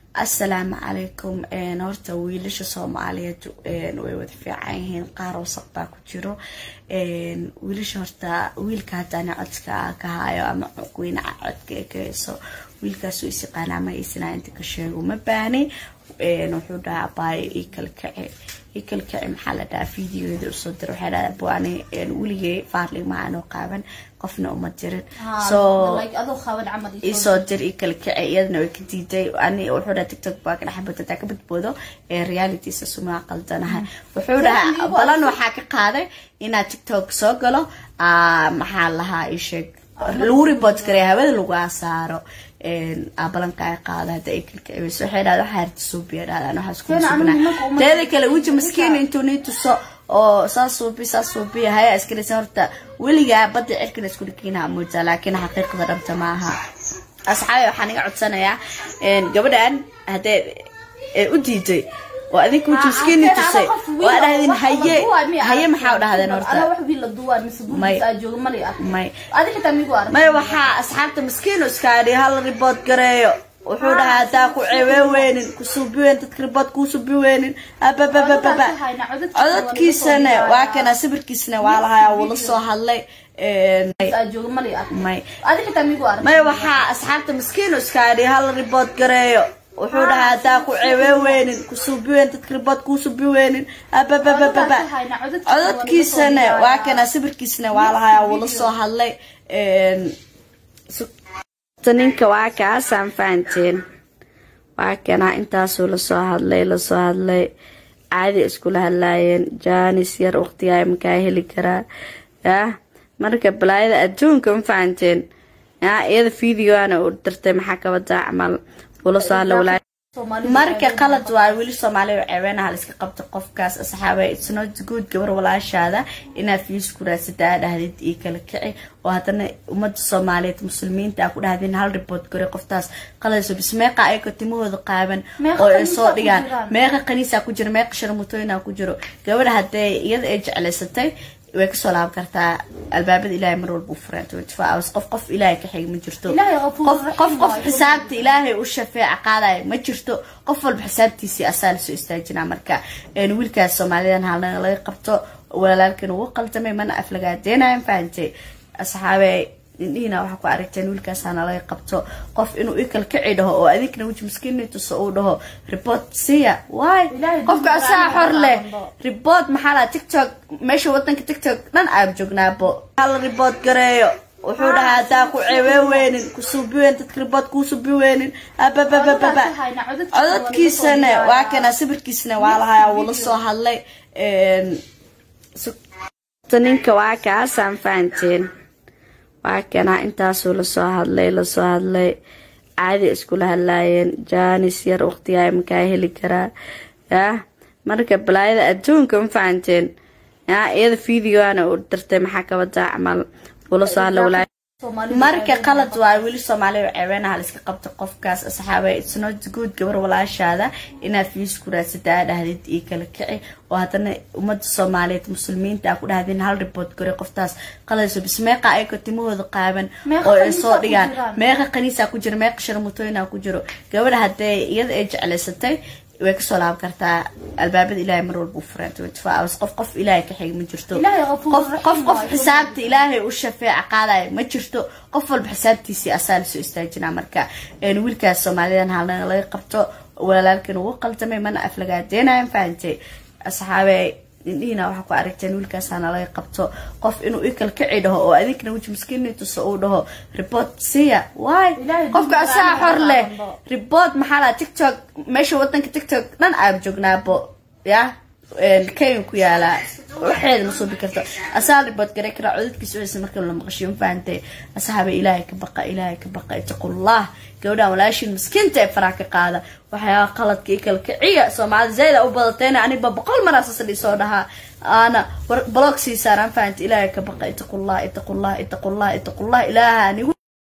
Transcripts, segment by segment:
السلام عليكم نورتا ويلش Soomaaliyeed way wada fiican yihiin qaar wasaq baa ku jiro wiilish horta wiilka hadana codka ka hayo ama qoyna codka kayso wiilkaas uu isqaana ma isna inta ka sheego ma baani wuxuu dhaabay ikal kacay maxaa la dhaafay fiidiyoda soo dir waxa la baani wiilgay faarlig maano qaaban qofna uma jirin so like adu khawad amal isoo dir ikal kacay iyadna way ka diiday ani wuxuu dhahay TikTok baa ka dhaxbata ka badboodo reality suma qaldanahay wuxuu dhahay balan waxa ka qaaday ina TikTok soo galo maxaa lahaa isheg luu report garay hawada lagu asaaro balan ka qaada hada ikal kacay soo xeelada xaarti soo biirada waxa isku subnaa teeda kale wajhi miskiin intuu niito soo oo saasuubi haya iskale horta waliga bada cirkina isku dhigina mooda laakiin xaqiiqada dhabta maaha asxaabi waxaan iga codsanayaa gabadhan hadee u diiday oo adinku miskiin tusay oo dhahdeen haye maxaa u dhahdeen horta ana wax wiil la duwaa misbuuca jooga mali ah adiga xitaa migu arag may waxa asxaabta miskiin iska dhig hal report gareeyo wuxuu dhahaa taa ku ceeweeyeen ku suubiyeen dadka report ku suubiyeen ababababa codadkiisana waa kana sawirkiisana waa lahaa wala soo hadlay jooga mali ah adiga xitaa migu arag may waxa asxaabta miskiin iska dhig hal report gareeyo wuxuu dhahaa taa ku ceeweeyeen ku suubiyeen dadka report ku suubiyeen ababababa codadkiisana waa kana sawirkiisana waa lahaa wala soo hadlay ninka waa ka sanfaanteen waa kana intaasoo la soo hadlay caadi isku la hadlaayeen jaanis yar waqtiga ay markaa heli karaa marka balaayada adduunka ma faanteen iyada fiidiyoana u dirtay maxaa ka wada amal wala soo hadlay marka qalad waa wiil Soomaaliyeed ceebeena hal iska qabto qofkaas asxaabay it's not good gabar walaashaada ina fiis ku raasada dhahdid ee kala kici oo hadana umada Soomaaliyeed muslimiinta ku dhahdeen hal report gore qoftaas qaladso bismeeqa ay ka timooda qaaban oo ay soo dhigaan meeqa qaniisa ku jiro meeqa sharmutooyina ku jiro gabadha hadee iyada ay jecleysatay way ka soo laab kartaa albaabada ilaahay mar walba u furan 24 hours qof ilaahay ka xig ma jirto qof xisaabta ilaahay u shafeeca qaaday ma jirto qof walba xisaabtiisa asaal soo istaajina marka wiilkaas Soomaaliyeed halna laga qabto walaalkan uu qaltamay mana aflagaadeenayaan faantay asxaabay indina waxa ku aragteen wiilkaas ana laga qabto qof inuu ikal kacay dhaho oo adikna wajh miskiinayto soo dhaho report siya way qofka asaa xor leh report maxaa la TikTok meesha wadanka TikTok dhan aab joognaabo hal report gareeyo wuxuu dhahaa taa ku ceeweeyeen ku suubiyeen dadka report ku suubiyeen ababababa codadkiisana waa kana sawirkiisana waa lahaa wala soo hadlay ninka waa ka sanfaanteen waa kana intaasoo la soo hadlay caadi isku la hadlaayeen jaanis yar waqtiga ay markaa heli karaa marka balaayada adduunka ma faanteen iyada fiidiyoana u dirtay maxaa ka wada amal wala soo hadlay marka qalad waa wiil Soomaaliyeed ceebeena hal iska qabto qofkaas asxaabay it's not good gabar walaashaada ina fiis ku raasada dhahdid ee kala kici oo hadana umada Soomaaliyeed muslimiinta ku dhahdeen hal report gore qoftaas qaladso bismeeqa ay ka timooda qaaban oo ay soo dhigaan meeqa qaniisa ku jiro meeqa sharmutooyina ku jiro gabadha hadee iyada ay jecleysatay way ka soo laab kartaa albaabada ilaahay mar walba u furan 24 hours qof ilaahay ka xig ma jirto qof xisaabta ilaahay u shafeeca qaaday ma jirto qof walba xisaabtiisa asaal soo istaajina marka wiilkaas Soomaaliyeed halna laga qabto walaalkan uu qaltamay mana aflagaadeenayaan faantay asxaabay indina waxa ku aragteen wiilkaas ana laga qabto qof inuu ikal kacay dhaho oo adikna wajh miskiinayto soo dhaho report siya way qofka asaa xor leh report maxaa la TikTok meesha wadanka TikTok dhan aab joognaabo keen ku yaala waxeed ma soo bikarto asaal report garay kara codadkiisa marka la maqashiyo faantay asxaabay ilaahay ka baqa itaqullah gawdha walaashin miskiinta ee faraaka qaada waxa qaladka ikal kiciya Soomaali zeeda u badatayna ani boqol mar asas soo dhaha ana blog si saaran faantay ilaahay ka baqa itaqullah ilaahay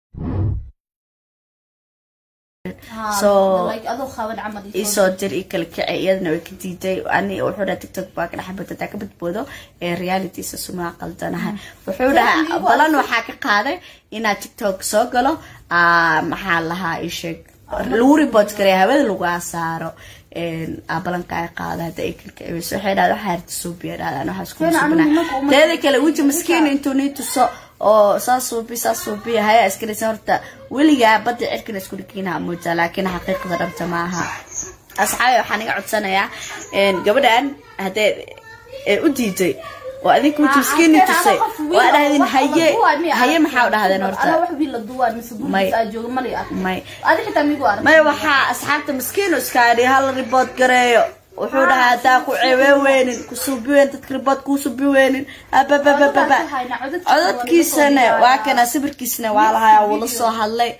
so like adu khawad amal isoo dir ikal kacay iyadna way ka diiday ani wuxuu dhahay TikTok baa ka dhaxbata ka badboodo reality suma qaldanahay wuxuu dhahaa balan waxa ka qaaday ina TikTok soo galo maxaa lahaa isheg lagu report garay hawada lagu asaaro abalanka ay qaada hada ay kalka ay soo xeedaad waxa harta soo biiraan waxa isku subnaa teeda kale wiji miskiin intuu niituso oo saasuubi haya iskarisan horta weliga badda cirkan isku dhigiina moodaa laakiin xaqiiqada dhabta ma aha asxaabi waxaan iga codsanayaa gabadhan hadee u diiday وأذيك وتسكيني تسي وأنا هذين هي محاولة هذا نورتا أنا واحد بيلا دوار مسبوق أجوا ماي أذيك تامي قارن ما يوحى أصحاب مسكين وسكاري هالريبوت قريو وحولها تاكو عوين كسوبيوين تتكربات كوسوبيوين أبا عدد كيسنة وكان سبر كيسنة وعلى والله صح الله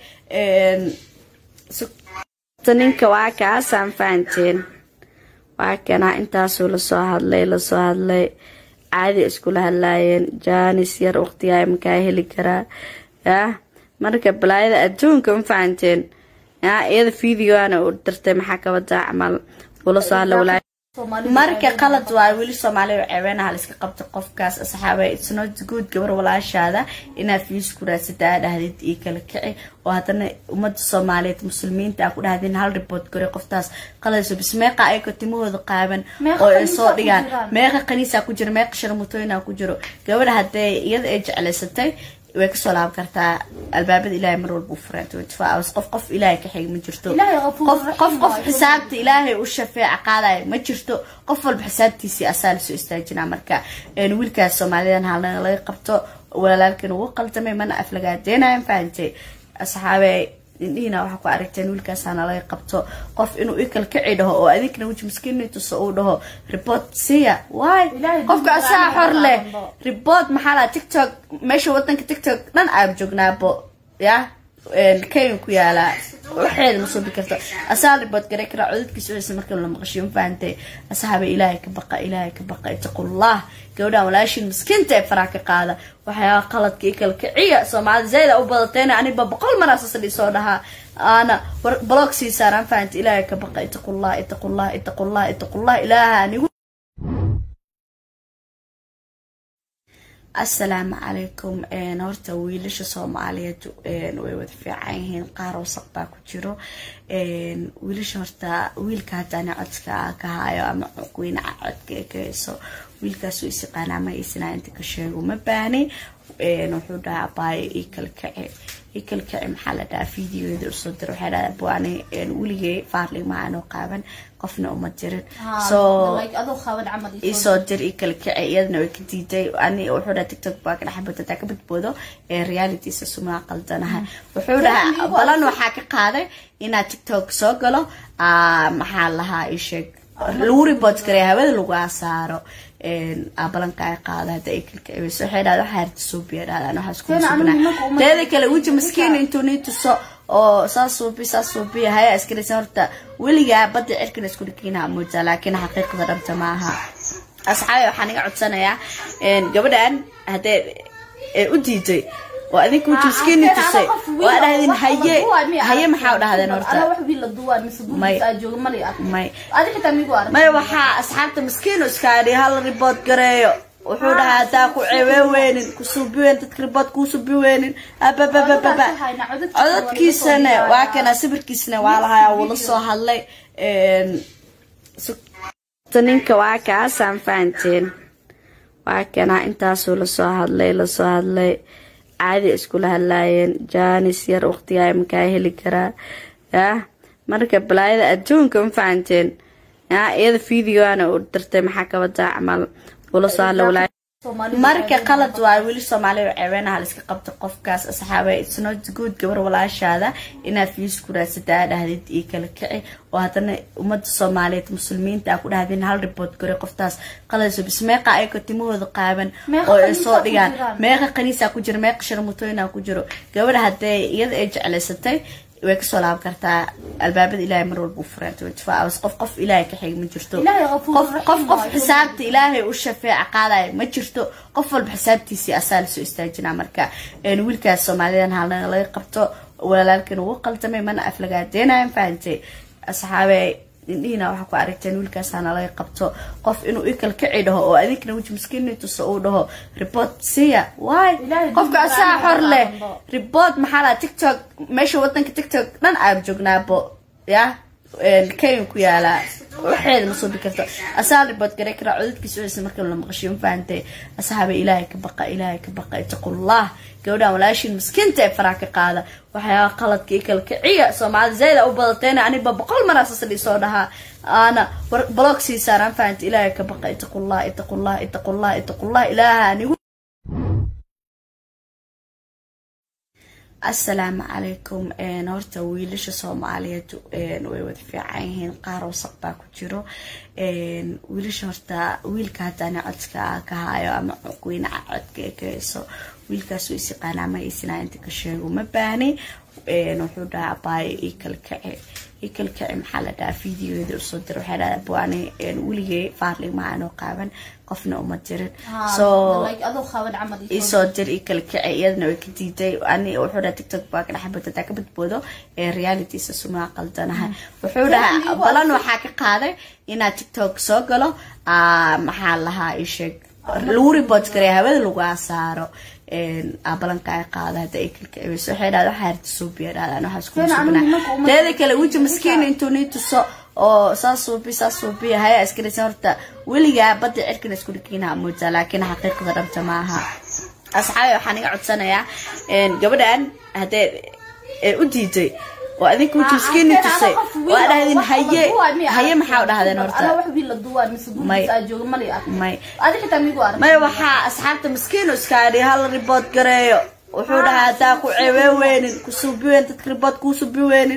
تنينك واكا سام فانتين وكان أنت سول صح الله عادي اسكول هلاين جانيس ير وقتي مكا هلي كرا يا marka balaayada adduunka ma fahanteen iyada video ana u dirtay maxaa ka wada amal wala soo lawlaa marka qalad waa wili Soomaaliya ceebeena hal iska qabto qofkaas asxaabay it's not good gabar walaashaada ina fiis ku raasada dhahdid ee kala kici oo hadana umada Soomaaliyeed muslimiinta ku dhahdeen hal report gore qoftaas qaladso bismeeqa ay ka timooda qaaban oo ay soo dhigaan meeqa qaniisa ku jira meeqa sharmutooyina ku jiro gabar haday iyada ay jeclaysatay way ka soo laab kartaa albaabada ilaahay mar walba u furan 24 hours qof ilaahay ka xigma jirto qof xisaabta ilaahay u shafeeca qaaday ma jirto qof walba xisaabtiisa asaal soo istaajina marka wiilkaas Soomaaliyeed halna laga qabto walaalkan uu qaldamay mana aflagaadeenayaan faantay asxaabay indina waxa ku aragteen wiilkaas ana laga qabto qof inuu ikal ka ciidaho oo adikna wajh miskiinnitu soo dhaho report siya way qofka asaa xor leh report maxaa TikTok meesha wadanka TikTok dhan aab joognaabo ya keen ku yaala waxay ma soo bikarto asaa report garay kara codadkiisa markii la maqashiyo faantay asxaabay ilaahay ka baqa taqullah gawdha walaashin miskiinta faraaka qaada waxa qaladka ikal kiciya Soomaali zeeda u badatayna ani boqol mar asasli soo dhaha ana blog si saaran faant ilaahay ka baqa taqullah ilaaha anigu السلام عليكم نورتا ويلش Soomaaliyeed way wada fiican yihiin qaar oo saqba ku jiro wiilsh horta wiilka hadana codka ka hayo ama qoyn codka kayso wiilkaas uu isqaana ma isna inta ka sheego ma baani wuxuu dhaabay ikalka maxalada fiidiyoda u soo diray waxa baani wiilgay faarlay ma aanu qaaban qofna uma jirin like adoo qaban amal isoo dir ikalka iyadna way ka diiday ani wuxuu dhahay TikTok baa ka dhaxbada ka badboodo reality suma qaldanaha wuxuu dhahay balan waxa ka qaaday ina TikTok soo galo maxaa lahaa isheg lagu report garay hawada lagu asaaro abalanka ay qaada hada ay kalka ay soo xeedaad waxa harta soo biiraan waxa isku subnaa teeda kale wiji miskiin intuu niituso oo saasuubi haya iskarisan horta weliga badda cirkan isku dhigiina moodaa laakiin xaqiiqada dhabta ma aha asxaabi waxaan iga codsanayaa gabadhan hadee u diiday وأذيك وتسكيني تسي وأنا هذين هي محاولة هذا نورتا أنا واحد بيلا دوار مسبوق أجوا ماي أذيك تامي قارن ما يوحى أصحاب مسكين وسكاري هالريبوت قريو وحولها تاكو عوين كسوبيوين تتكربات كوسوبيوين أبا عدد كيسنة وكان سبر كيسنة وعلى والله صح الله تنينك واكا سام فانتين وكان أنت سول صح الله عادي اسكول هلاين جانيس ير وقتي مكا هلي كرا يا marka balaayada adduunka ma fahanteen iyada video ana u dirtay maxaa ka wada amal wala soo lawlaa marka qalad waa wili Soomaaliya ceebeena hal iska qabto qofkaas asxaabay it's not good gabar walaashaada ina fiis ku raasada dhahdid ee kala kici oo hadana umada Soomaaliyeed muslimiinta ku dhahdeen hal report gore qoftaas qaladso bismeeqa ay ka timooda qaaban oo ay soo dhigaan meeqa qaniisa ku jira meeqa sharmutooyina ku jiro gabar haday iyada ay jeclaysatay way ka soo laab kartaa albaabada ilaahay mar walba u furan 24 hours qof ilaahay ka xigma jirto qof xisaabta ilaahay u shafeeca qaaday ma jirto qof walba xisaabtiisa asaal soo istaajina marka wiilkaas Soomaaliyeed halna laga qabto walaalkan uu qaldamay mana aflagaadeenayaan faantay asxaabay indhiina waxa ku aragteen wiilkaasana laga qabto qof inuu ikal ka cidho oo adinkana wajh miskiintu soo dhaho report siya why qofka asaa xor leh report maxaa la TikTok meesha wadanka TikTok dhan aab joognaabo ya كيف كيالا وحيد مصوب كرتا أسال ربط كريك رعودت كيسويس مركب لما قشيم فانتي أصحاب إلهك بقى اتقوا الله جودا ولاشين مسكنتي فراك قاعدة وحياة قلت كيكل كعية سمع زيادة أو بلطين عني بقول مراسس اللي صورها أنا بلوكسي ساران فانت إلهك بقى اتقوا الله إلهاني. السلام عليكم نورتا ويلش Soomaaliyeed way wada fiican yihiin qaar oo saqba ku jiro wiilish horta wiilka hadana codka ka hayo ama qoyna codka kayso wiilkaas uu isqaana ma isna inta ka sheego ma baani wuxuu dhaabay ikal kacay maxaa la dhaafay fiidiyoda soo dir waxa la buani wiilgay faarli ma aanu qaaban qofna uma jirin so adoo qaban amal isoo dir ikal kacay iyadna way ka diiday ani wuxuu dhahay TikTok baa ka dhaxbata ka badboodo reality suma qaldanahay wuxuu dhahay balan waxa ka qaaday ina TikTok soo galo maxaa lahaa isheg lagu report garay hawada lagu asaaro abalanka ay qaadada ikal kacay soo xeedaad waxa harta soo biirada waxa isku sugnaa teeda kale wajh miskiin intuu niituso oo saasuubi haya iskirisa horta weliga bada cirkina isku dhigina mooda laakiin xaqiiqada dhabta maaha asxaabi waxaan iga codsanayaa gabadhan hadee u diiday oo adinku wajh miskiin tusay waa dhahdin haye maxaa dhahdeen horta ana wax wiil la duwaan misbuuc jooga mali may adiga tamigu arag may waxa asxaabta miskiin iska dhig hal report gareeyo wuxuu dhahaa taa ku ceeweeyeen ku suubiyeen dadka report ku suubiyeen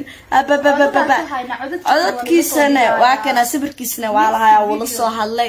codadkiisana waa kana sawirkiisana waa lahaa wala soo hadlay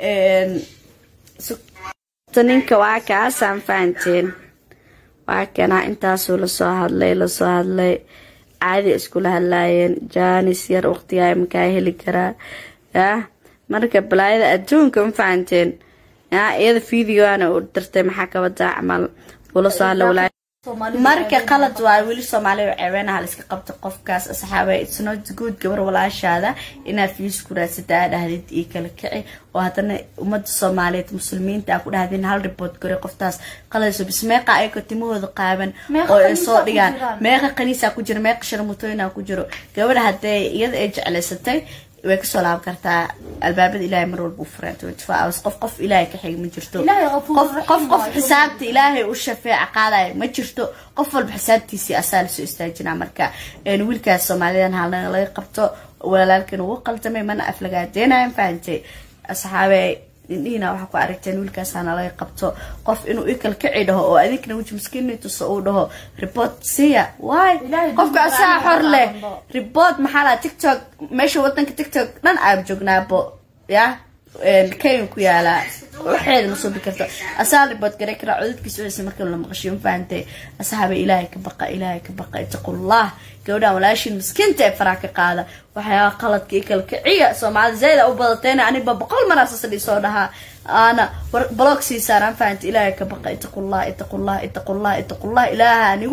ninka waa ka san faanteen waa kana intaas la soo hadlay caadi isku hadlaayeen jaanis yar waqtiga imka heli kara marka balaayada adduunka ma faanteen iyada video ana u dirtay maxaa ka wada amal wala soo hadlay marka qalad waa wiil Soomaali oo ceebeena iska qabto qofkaas asxaabay it's not good gabar walaashaada ina fiis ku raasada dhahdid ikal kacay oo hadana umada Soomaaliyeed muslimiinta ku dhahdeen hal report garay qoftaas qaladso bismeeqa ay ka timooda qaaban oo ay soo dhigaan meeqa qaniisa ku jira meeqa sharmutooyina ku jiro gabadha hadee iyada ay jeclaysatay way ka soo laab kartaa albaabada Ilaahay mar walba u furantay wajfaa qof Ilaahay ka xigma jirto qof xisaabta Ilaahay u shafaac qaaday ma jirto qof walba xisaabtiisa asaal soo istaajina marka wiilkaas Soomaaliyeed halna laga qabto walaalkan uu qaltamay mana aflagaadeynayaan faantay asxaabay indhiina waxa ku aragteen wiilkaasana laga qabto qof inuu ikal ka cidho oo adinkana wajh miskiintu soo dhaho report siya why qofka asaa xor leh report maxaa la TikTok meesha wadanka TikTok dhan aab joognaabo ya كيف كيالا وحيد مصوب كرتا أسال ربط كريك رعودت كيسويس مركب لما قشيم فانتي أصحاب إلهك بقى اتقوا الله جودا ولاشين مسكنتي فراك قاعدة وحياة قلت كيكل كعية سمع زيادة أو بلطين عني بقول مراسس اللي صورها أنا بلوكسي ساران فانت إلهك بقى اتقوا الله إلهاني.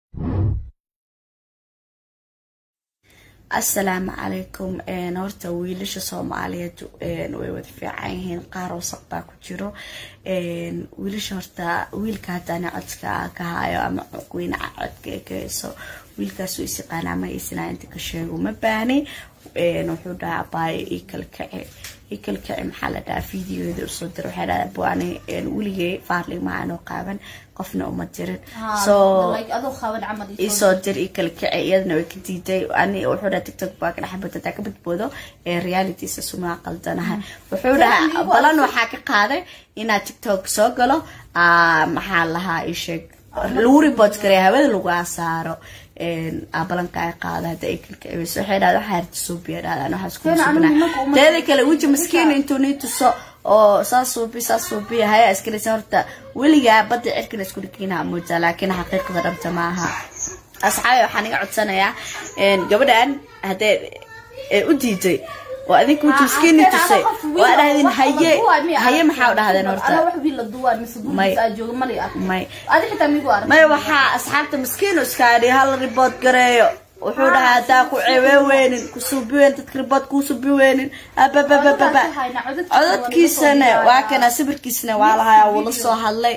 السلام عليكم نورتا ويلش Soomaaliyeed way wada fiican yihiin qaar oo saqba ku jiro wiilish horta wiilka hadana codka ka hayo ama qoyna codka kayso wiilkaas uu isqaana ma isna inta ka sheego ma baani wuxuu dhaabay ikal kacay maxaa la dhaafay fiidiyoda soo dir waxa la buani wiilgay faarli ma aanu qaaban qofna uma jirin so adoo qaban amal isoo dir ikal kacay iyadna way ka diiday ani wuxuu dhahay TikTok baa ka dhaxbata ka badboodo reality suma qaldanahay wuxuu dhahay balan waxa ka qaaday ina TikTok soo galo maxaa lahaa isheg lagu report garay hawada lagu asaaro abalanka ay qaadada ikal kacay soo xeedaad waxa harta soo biirada waxa isku sugnaa teeda kale wajh miskiin intuu niituso oo saasuubi haya iskirisa horta weliga bada cirkina isku dhigina mooda laakiin xaqiiqada dhabta maaha asxaabi waxaan iga codsanayaa gabadhan hadee u diiday oo adinku wajh miskiin tusay waa dhahdin haye maxaa dhahdeen horta ana wax wiil la duwaan misbuuc jooga mali may may adiga tamigu arag may waxa asxaabta miskiin iska dhig hal report gareeyo wuxuu dhahaa hadaa ku ceweeweynin ku suubiweynin dadka ribood kuu suubiweynin ababababa codadkiisana waa kana sawirkiisana waa lahayaa wuu la soo hadlay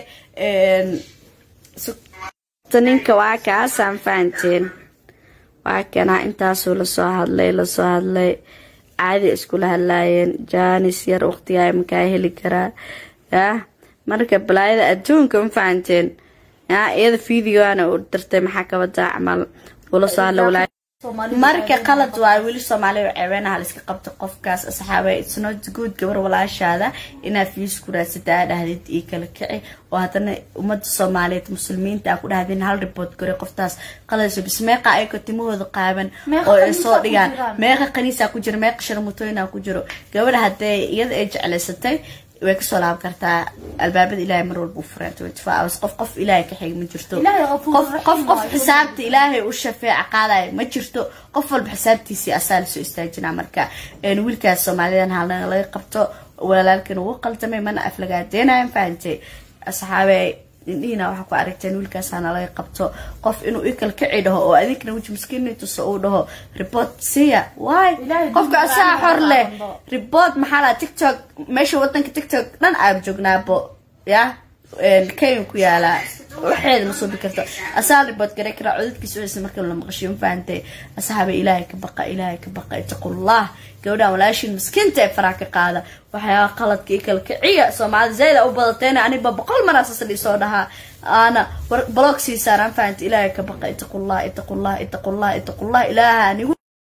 ninka waa kaasaan fahanteen waa kana intaasuu lasoo hadlay caadi iskula hadlaayeen jaanis yar waqtigaa makaa heli karaa yah marka balaayada adduunka ma fahanteen iyada fiidigoana u dirtay maxaa kabadaa camal ula soo hadla walaa marka qalad waa wili Soomaaliya ceebeenaha la iska qabto qofkaas asxaabay it's not good gabar walaashaada inaad fiis ku raasada dhahdid ii kala kici oo hadana umada Soomaaliyeed muslimiinta ku dhahdeen hal report gore qoftaas qaladso bismeeqa ay ka timooda qaaban oo ay soo dhigaan meeqa qaniisa ku jira meeqa sharmutooyina ku jiro gabadha hadee iyada ay jecleysatay way ka soo laab kartaa albaabada ilaahay mar walba u furan 24 hours qof ilaahay ka xig ma jirto qof xisaabta ilaahay u shafeeca qaaday ma jirto qof walba xisaabtiisa asaal soo istaajina marka wiilkaas Soomaaliyeed halna laga qabto walaalkan uu qaltamay mana aflagaadeynayaan faantay asxaabay indina waxa ku aragteen wiilkaas ana laga qabto qof inuu ikal ka ciidaho oo adinkana wajh miskiinayto soo dhaho report siya why qofka asaa xor leh report maxaa TikTok meesha wadanka TikTok dhan aab joognaabo ya keen ku yaala waxeed ma soo bikarto asaa report garay kara codadkiisa oo markii la maqashiyo faantay asxaaba ilaahay ka baqa taqullah gawdha walaashin miskiinta faraaka qaada waxaa qaladka ikal kiciya Soomaali zeeda u badateena aniba boqol mar asasli soo dhaha ana blog si saaran faantay ilaahay ka baqa taqullah ilaahay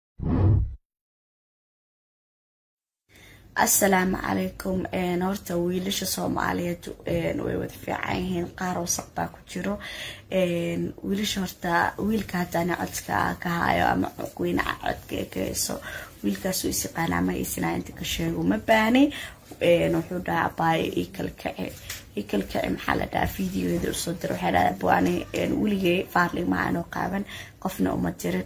السلام عليكم horta wiilasha Soomaaliyeed way wada fiican yihiin qaar wasaq baa ku jiro wiilasha horta wiilka hadana codka ka hayo ama qoyna codka ka soo wiilkaas uu isqaana ma isna inta ka sheego ma baani wuxuu dhaabay ikal ka maxalada fiidiyoda soo dir waxa la baani wiilgay faarlig ma aanu qaaban qofna uma jirin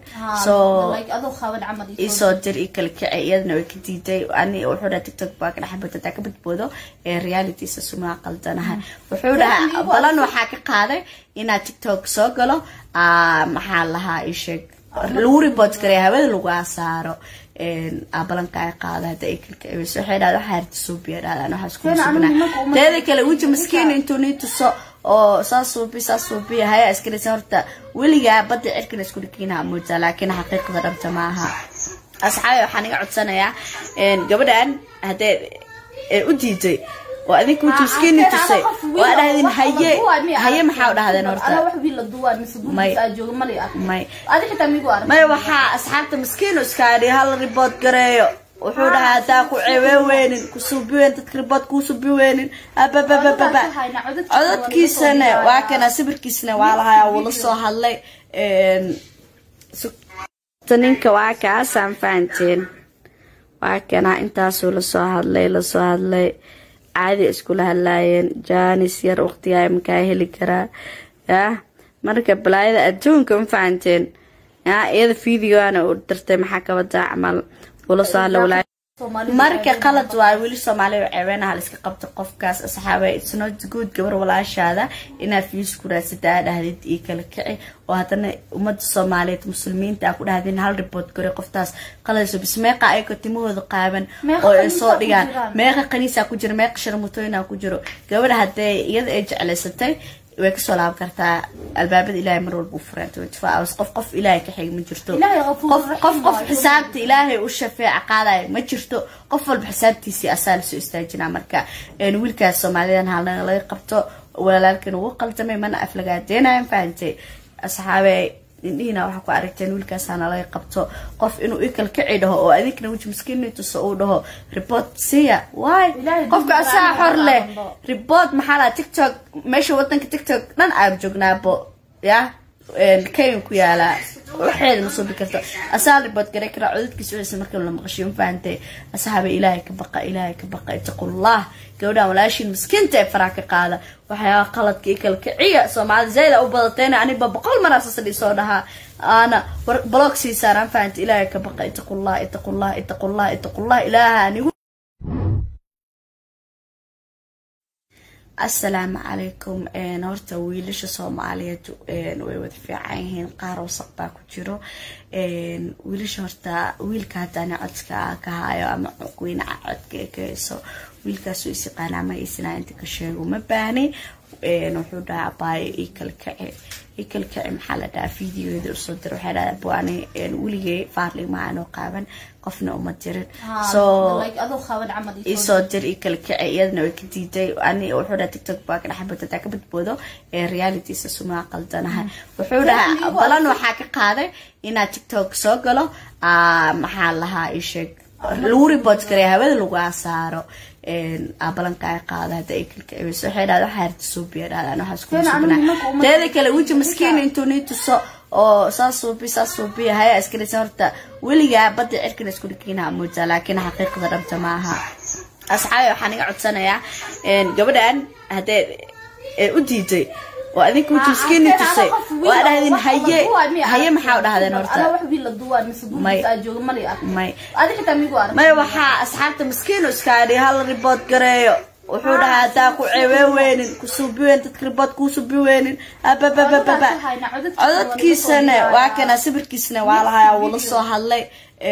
soo dir ikal ka iyadna way ka diiday ani wuxuu dhahay TikTok baa ka dhaxbata ka badboodo reality suma qaldanaha wuxuu dhahay balan waxa ka qaaday ina TikTok soo galo maxaa lahaa isheg lagu report garay hawada lagu asaaro abalanka ay qaadada ikilka ay soo xidhaado xaarta soo biirada waxa isku subnaa teeda kale wajh miskiin intuu niituso oo saasuubi haya iskirisa horta waliga bada cirkina isku dhigina mooda laakiin xaqiiqada dhabta maaha asxaabay waxaan iga codsanayaa gabadhan hadee u diiday وأذيك وتسكيني تسي وأنا هذين هي محاولة هذا نورتا أنا واحد بيلا دوار مسبوق أجوا ملي أذيك تاميقو أنا ما وحى أصحاب مسكين وسكاري هالرباط قريو وحولها تاكو عوين كسوبيوين تترباط كوسوبيوين أبابابابا عدد كيسنة وكنا سبر كيسنة وعلىها ولا صاح اللي تنينك واكا سام فانتين وكنا انتاسو لصو هادلي عادي iskula hadlaayeen jaanis yar waqtigaa makaa heli karaa yah marka balaayada adduunka ma fahanteen iyada fiidigoana u dirtay maxaa kabadaa camal wala soo hadla walaa marka qalad waa wili Soomaaliya ceebeenaha la iska qabto qofkaas asxaabay it's not good gabar walaashaada inaad fiis ku raasada dhahdid ii kala kici oo hadana umada Soomaaliyeed muslimiinta ku dhahdeen hal report gore qoftaas qaladso bismeeqa ay ka timooda qaaban oo ay soo dhigaan meeqa qaniisa ku jira meeqa sharmutooyina ku jiro gabadha hadee iyada ay jecleysatay way ka soo laab kartaa albaabada ilaahay mar walba u furan 24 hours qof ilaahay ka xig ma jirto qof xisaabta ilaahay u shafeeca qaaday ma jirto qof walba xisaabtiisa asaal soo istaajina marka wiilkaas Soomaaliyeed halna laga qabto walaalkan uu qaltamay mana aflagaadeynayaan faantay asxaabay indina waxa ku aragteen wiilkaas ana laga qabto qof inuu ikal ka ciidaho oo adinkana wajh miskiinayto soo dhaho report siya why qofka asaa xor leh report maxaa TikTok meesha wadanka TikTok dhan aab joognaabo ya keen ku yaala waxeed ma soo bikarto asaa report garay kara codadkiisa oo markii la maqashiyo faantay asxaaba ilaahay ka baqa taqullah gawdha walaashin miskiinta faraaka qaada waxaa qaladka ikal kiciya Soomaali zeeda u badateena aniba boqol mar asasli soo dhaha ana blog si saaran faantay ilaahay ka baqa taqullah ilaahay السلام عليكم نورتا ويلش الصومالية ويود في عينهن قارو صقبا كجرو ويلش هورتا ويل كاتانا عدكا كهايو أما عقوين عدكا كيسو ويل كاسو يسيقانا ما يسنا انت كشيغو مباني نوحودا باي إيكل كعي محالة دا فيديو يدر صدر وحالا بواني وليغي فارلي معانو قابن قفنا أمترين يصدر إيكل كعي يدنا ويكتيدي واني وحودا تيك توك باكنا حبتا تاكبت بودو رياليتي سسوما قلتانها وحودا بلان وحاكي قادي إنا تيك توك سوغلو محالها إيشيك لوري بوتكري هذا لغا سارو أبلانكاي قاعدة هيك الكيس وحيدا حارت سوبيا هذا أنا حاسكون سوبنا ذلك لو أنت مسكين أنتو نيتو ساسوبي هاي أسكري صارت وليا بدي أركن أسكون كينها موجة لكن حقيقة ضربت معها أصحابي وحني قعدت سنة يا قبل أن هذا أديتي وأنا كنت مسكين تسي وأنا هذه هي محاولة هذا نورتا أنا واحد بيلا الدوار مسدود مساجو ماي هذا كتاب ميقوار ما وحا أصحابته مسكين وسكاري هالريبوت قريو وحودها تاكو عوين كسوبيوين تتكربات كوسوبيوين أبا عدد كيسنة وكان سبر كيسنة وعلى ولصو هاللي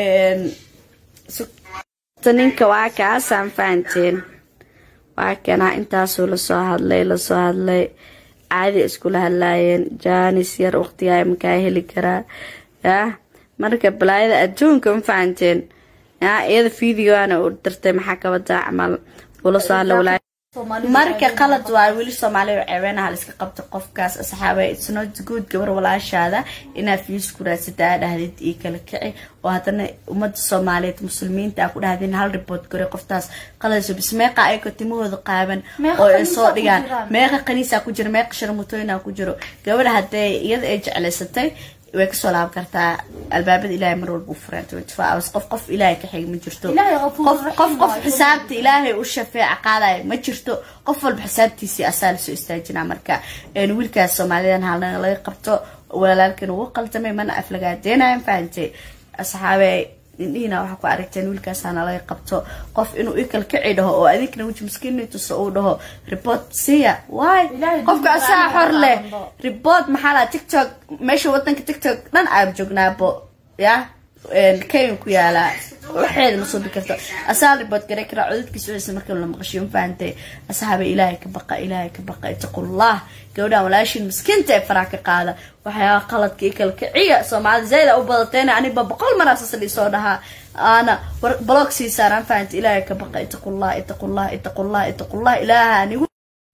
تنينك واكا سانفانتين واكنا انتاسو لصو هاللي عادي اسكول هلاين جانيس ير وقتي مكاهلي كرا يا مركا بلايدا ادونكم فانتين يا ايدا فيديو انا ودرتي محاكا عمل ولا صار لولا marka qalad waa wili Soomaaliya ceebeena hal iska qabto qofkaas asxaabay it's not good gabar walaashaada ina fiis ku raadsataa dhahdid ee kala kici oo hadana umada Soomaaliyeed muslimiinta ku dhahdeen hal report gari qoftaas qalad bismeeqa ay ka timooda qaaban oo ay soo dhigaan meeqa qaniisa ku jira meeqa sharmutooyina ku jiro gabar haday iyada ay jeclaysatay way ka soo laab kartaa albaabada Ilaahay mar walba u furantay wadfaa qof Ilaahay ka xigma jirto qof xisaabta Ilaahay u shafaac qaaday ma jirto qof walba xisaabtiisa asaal soo istaajina marka wiilkaas Soomaalidan halna laga qabto walaalkan uu qaltamay mana aflagaadeynayaan faantay asxaabay indina waxa ku aragteen wiilkaas ana laga qabto qof inuu ikal ka ciidaho oo adikna wajh miskiinayto soo dhaho report siya way qofka asaa xor leh report maxala TikTok meesha wadanka TikTok dhan aab joognaabo ya كيف كيالا وحيد مصوب كرتا أسال ربط كريك رعودت كيسويس مركب لما قشيون فانتي أصحاب إلهك بقى اتقوا الله جودا ولاشين مسكنت فراك قاعدة وحياة قلت كيكل كعية سمعت زيادة أو بلطين يعني بقول مراسس اللي صورها أنا بلوكسي ساران فانت إلهك بقى اتقوا الله إلهاني.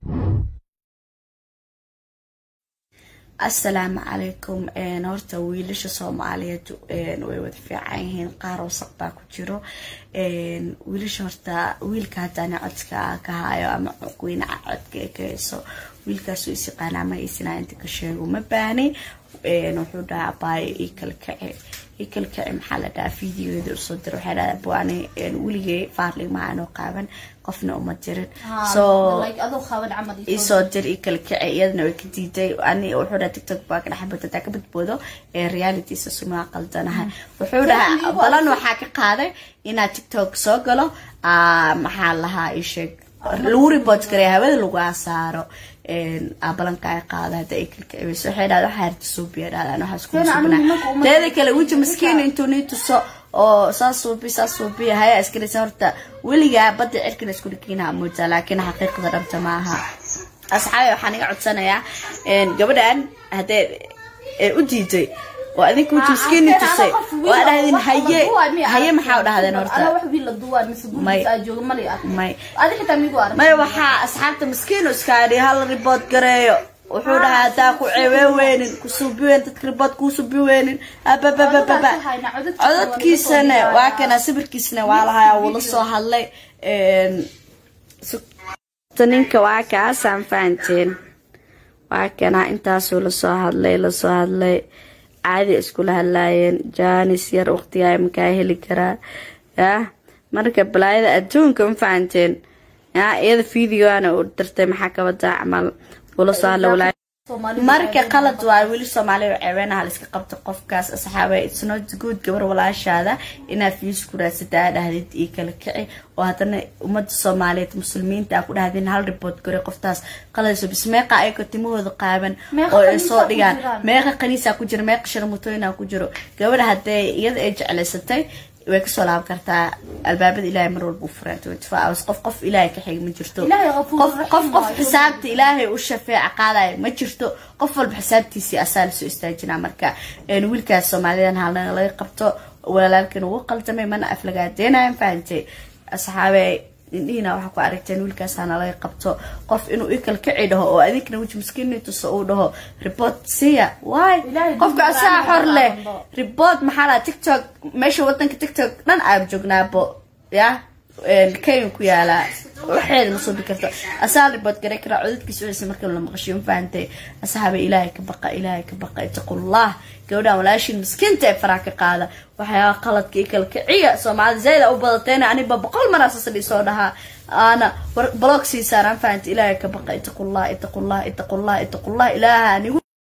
السلام عليكم نورتا ويلش الصومالية ويود في عينهن قارو صقبا كجرو ويلش هورتا ويل كاتانا عدكا كهايو أما عقوين عدكا كيسو ويل كاسو يسيقانا ما يسنا انت كشيغو مباني نوحودا باي إيكل كعي محالة دا فيديو يدر صدر وحالا بواني وليغي فارلي معانو قابن قفنا أمترين يصدر إيكل كعي يدنا ويكتيدي واني وحودا تيك توك باكنا حبتا تاكبت بودو رياليتي سسوما قلتانها وحودا بلان وحاكي قادي إنا تيك توك سوغلو محالها إيشيك لوري بوتكري هذا لغا سارو أبلانكاي قاعدة هيك الكيس وحيدا حارت سوبيا هذا أنا حاسكون سوبنا ذلك لو أنت مسكين أنتو نيتو ساسوبي هاي أسكري صارت وليا بدي أركن أسكون كينها موجة لكن حقيقة ضربت معها أصحابي وحني قعدت سنة يا قبل أن هذا أديتي وأنا كنت مسكين تسي وأنا هي محاولة هذا نورتا أنا واحد بيلا الدوار مسدود مساجو ماي هذا كتاب ميقوار ما وحا أصحابته مسكين وسكاري هالريبوت قريو وحودها تاكو عوين كسوبيوين تتكربات كوسوبيوين أبا عدد كيسنة وكان سبر كيسنة وعلى ولصو هاللي تنينك واكا سانفانتين واكنا انتاسو لصو هاللي عادي اسكول هلاين جانيس ير وقتي مكاهلي كرا يا مركا بلايدا ادونكم فانتين يا ايدا فيديو انا ودرتي محاكا عمل ولا صار لولا marka qalad waa wiil Soomaaliyeed oo ceebeena la iska qabto qofkaas asxaabay it's not good gabar walaashaada ina fiis ku raasada dhahdid ee kala kici oo hadana umada Soomaaliyeed muslimiinta ku dhahdeen hal report gare qoftaas qaladayso bismeeqa ay ka timooda qaaban oo ay soo dhigaan meeqa qaniisa ku jira meeqa sharmutooyina ku jiro gabadha hadee iyada ay jeclaysatay way ka soo laab kartaa albaabada Ilaahay mar walba u furan 24 hours qof Ilaahay ka xigma jirto qof xisaabta Ilaahay u shafeeca qaaday ma jirto qof walba xisaabtiisa asaal soo istaajina marka wiilkaas Soomaaliyeed halna laga qabto walaalkan uu qaltamay mana aflagaadeena faantay asxaabay indina waxa ku aragteen wiilkaas ana laga qabto qof inuu ikal ka ciidaho oo adinkana wajh miskiintu soo dhaho report siya why qofka asaa xor leh report maxaa TikTok meesha wadanka TikTok dhan aab joognaabo ya keen ku yaala waxay soo bixirto asaa report garay kara codadkiisa wixii marka la maqashiyo faantay asxaabay Ilaahay ka baqa taqullah gawdha walaashin miskiinta faraaka qaada waxaa qaladka ikal kiciya Soomaali zayd u badateen aniba 100 mar asasli soo dhaha ana blog si saaran faantay Ilaahay ka baqa taqullah Ilaahay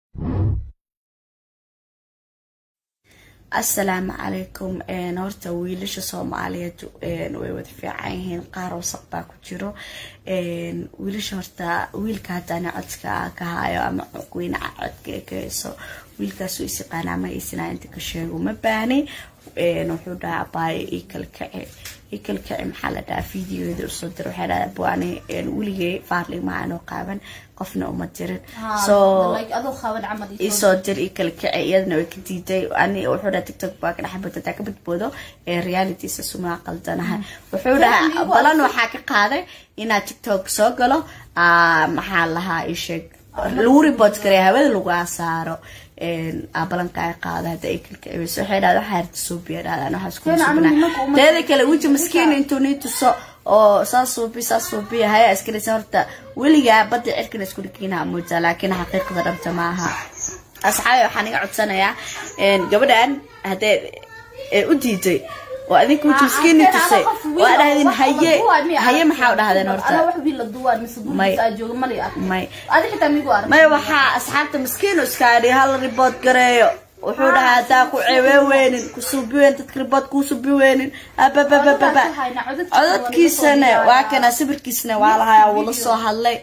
السلام عليكم نورتا ويلش Soomaaliyeed way wada fiican yihiin qaar wasaq baa ku jiro wiilish horta wiilka hadana codka ka hayo ama qoyna codka kayso wiilkaas uu isqaana ma isna inta ka sheego ma baahni wuxuu dhaabay ikal kacay maxaa la daa fiidiyoda soo dir waxa la buani wiilgay faarli maano qaaban qofna uma dirin so like adu qaban amal isoo dir ikal kacay iyadna way ka diiday ani wuxuu dhahay TikTok baa ka dhaxbata ka badboodo reality suma qaldanaha wuxuu dhahay balan waxa ka qaaday ina TikTok soo galo maxaa lahaa isheeg lagu report garay hawada lagu asaaro abalanka ay qaadada ikal kacay soo xeelada xaarta soo biirada waxa isku sugnaa teeda kale wajh miskiin intuu niituso oo saasuubi haya iskalees horta waliga bad cirkan isku dhigina mooda laakiin xaqiiqada dhabta maaha asxaabay waxaan iga codsanayaa gabadhan hadee u diiday oo adinku wajh miskiin tusay waa dhahdeen haye maxaa dhahdeen horta wax wiil la duwaan misbuuc jooga mali may adika migu arag may waxa asxaabta miskiin iska dhig hal report gareeyo wuxuu dhahaa taa ku ceeweeyeen ku suubiyeen dadka report ku suubiyeen codadkiisana waa kana sawirkiisana waa lahaa wala soo hadlay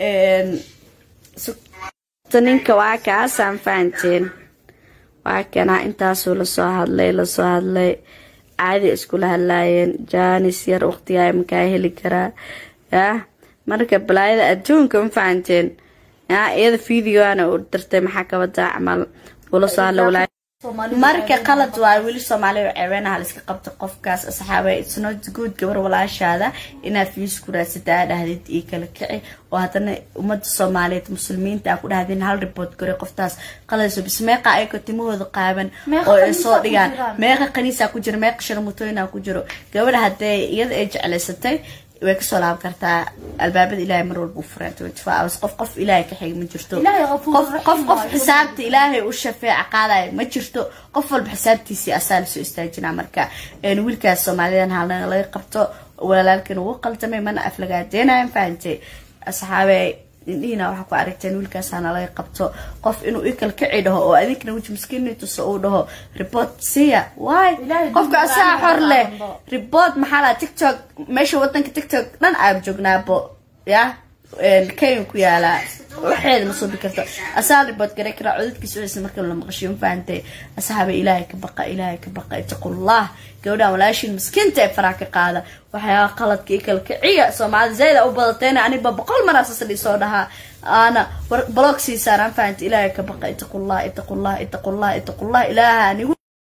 ninka waa ka san faanteen waa kana intaas la soo hadlay caadi isku hadlaayeen jaanis yar waqtiga ay markaa heli karaa ya marka balaayada adduunka ma faanteen ya iyada video ana u dirtay maxaa ka wada amal wala soo hadlay marka qalad waa wiil Soomaaliyeed oo ceebeena la iska qabto qofkaas asxaabay it's not good gabar walaashaada ina fiis ku raasada dhahdid ee kala kici oo hadana umada Soomaaliyeed muslimiinta ku dhahdeen hal report gare qoftaas qaladayso bismeeqa ay ka timooda qaaban oo ay soo dhigaan meeqa qaniisa ku jira meeqa sharmutooyina ku jiro gabadha hadee iyada ay jeclaysatay way ka soo laab kartaa albaabada Ilaahay mar walba u furan 24 hours qof Ilaahay ka xigma jirto qof xisaabta Ilaahay u shafeeca qaaday ma jirto qof walba xisaabtiisa asaal soo istaajina marka wiilkaas Soomaaliyeed halna laga qabto walaalkan uu qaltamay mana aflagaadeena faantay asxaabay indina waxa ku aragteen wiilkaas ana laga qabto qof inuu ikal ka ciidaho oo adinkana wajh miskiintu soo dhaho report siya why qofka asaa xor leh report maxaa TikTok meesha wadanka TikTok dhan aab joognaabo ya keen ku yaala waxay soo bixirto asaa report garay kara codadkiisa wixii marka la maqashiyo faantay asxaabay Ilaahay ka baqa taqullah gawdha walaashin miskiinta faraaka qaada waxaa qaladka ikal kiciya Soomaali zayd u badateen aniba 100 mar asasli soo dhaha ana blog si saaran faantay Ilaahay ka baqa taqullah Ilaahay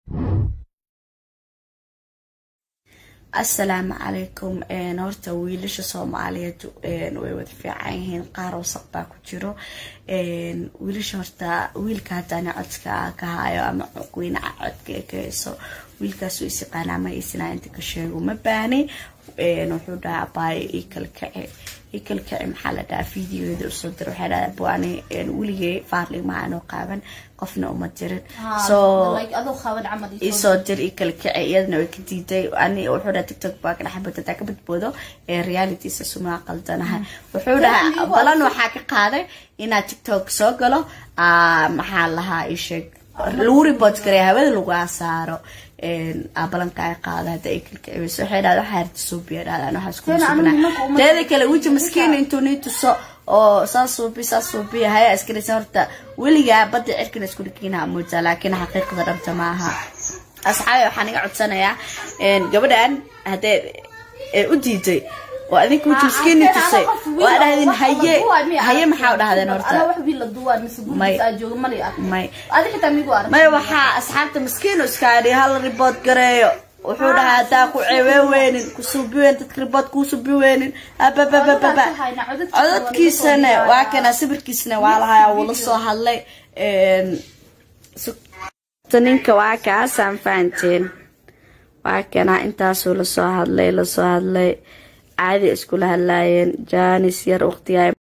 السلام عليكم نورتا ويلش Soomaaliyeed way wada fiican yihiin qaar wasaq baa ku jiro wiilish horta wiilka hadana codka ka hayo ama qoyna codka kayso wiilkaas uu isiqaanaa ma isna inta ka sheego ma baani wuxuu dhahaa baay ikalkace maxaa la dhahaa fiidiyoda usoo dir waxay dhahaa buani weligay faarlig maanoo qaaban qofna uma dirin isoo dir ikalkace iyadana way ka diiday ani wuxuu dhahaa tiktok baa ka dhaxbadada ka badboodo realitysa sumaa qaldanahay wuxuu dhahaa balan waxaa ka qaaday inaa tiktok soo galo maxaa lahaa isheeg lagu report garay hawada lagu asaaro balanka ay qaada hada ay kalka ciiso waxay dhaad waxa harti soo biiraan waxa isku subnaa teeda kale wiji miskiin intuu niituso oo saasuubi haya iskarisan horta weliga bada cirkina isku dhigiina mooda laakiin xaqiiqada dhabta maaha asxaabi waxaan iga codsanayaa gabadhan hadee u diiday وأذيك وجه مسكين تسي وأنا هذين هي محاولة هذا نورتا أنا واحد بيلا دوار مسبوط أجوا ماي أذيك تاميقو أنا ما وحى أصحاب مسكين وسكاري هالرباط قريو وحولها تاكو عوين كسوبيوين تترباط كوسوبيوين أبا عدد كيسنة وكنا سبر كيسنة وعلى والله صح الله تنينك واكا سانفانتين واكنا انتا سو لسو هادلي عادي اسكولها اللاين جاني سير اختياي